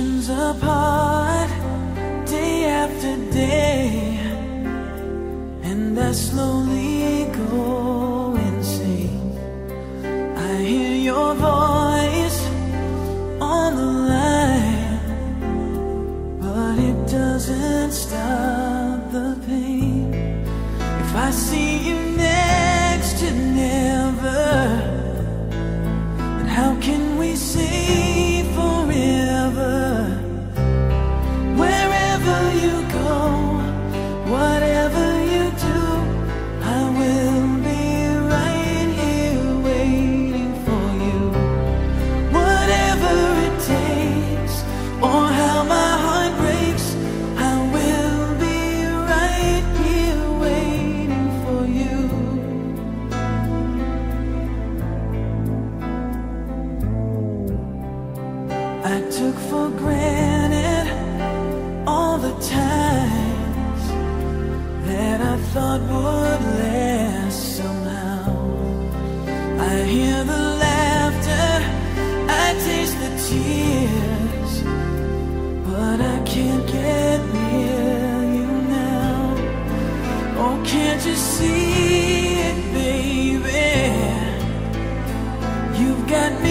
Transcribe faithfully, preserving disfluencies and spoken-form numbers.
oceans apart, day after day, and I slowly go insane. I hear your voice on the line, but it doesn't stop the pain. If I see you next to never, then how can we say forever? Wherever you go, whatever you do, I will be right here waiting for you. Whatever it takes, or how my heart breaks, I will be right here waiting for you. I took for granted all the times that I thought would last somehow. I hear the laughter, I taste the tears, but I can't get near you now. Oh, can't you see it, baby? You've got me